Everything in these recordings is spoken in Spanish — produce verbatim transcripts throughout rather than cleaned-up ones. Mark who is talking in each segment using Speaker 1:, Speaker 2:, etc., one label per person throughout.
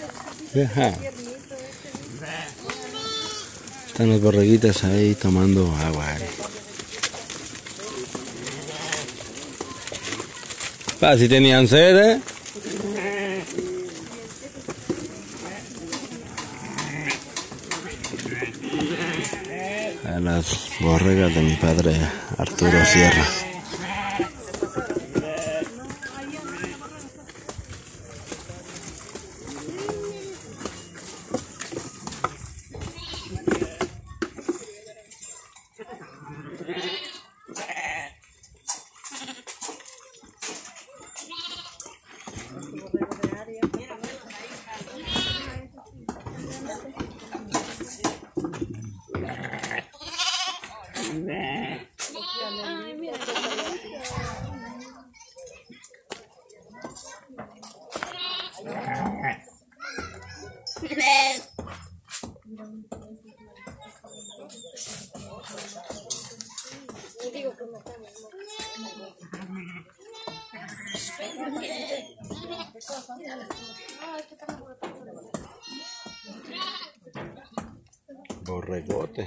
Speaker 1: Ajá. Están las borreguitas ahí tomando agua. Ah, si tenían sed, ¿eh? A las borregas de mi padre Arturo Sierra. Borregote.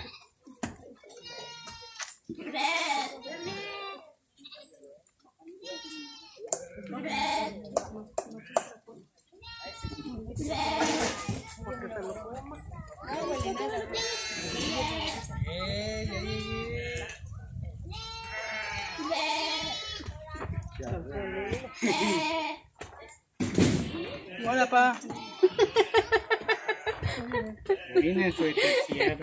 Speaker 2: Hola, pa. Viene su especial.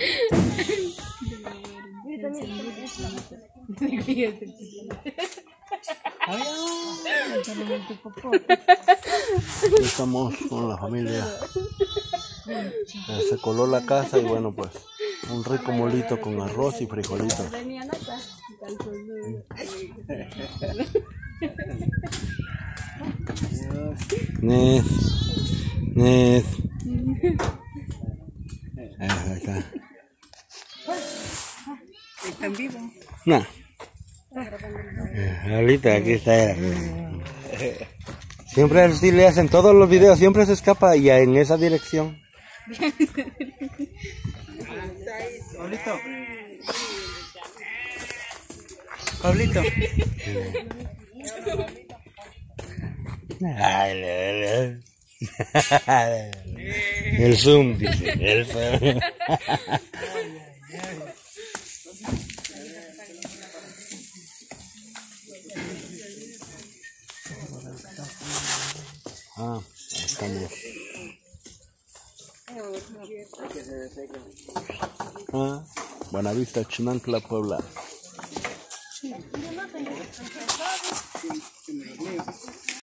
Speaker 1: Estamos con la familia. Se coló la casa y bueno, pues un rico molito con arroz y frijolitos. Nes, Nes. Ahí está.
Speaker 2: ¿Están vivos?
Speaker 1: No. Ahorita aquí está. Siempre así le hacen todos los videos, siempre se escapa y en esa dirección.
Speaker 2: Pablito. Pablito.
Speaker 1: El zoom, dice. El zoom. Ah, estamos. Ah, Buenavista, Chinancla, Puebla.